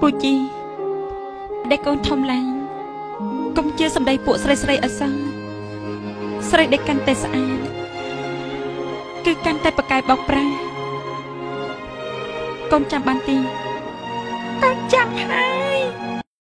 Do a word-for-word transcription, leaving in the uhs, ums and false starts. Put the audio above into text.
ពូជីដែលកូនធំឡើងកុំជឿសម្ដីពួកស្រីស្រីអសោះស្រីដែលកាន់តែស្អាតគឺកាន់តែប្រកែកបោកប្រាស់កូនចាំបានទីកូនចាំហើយ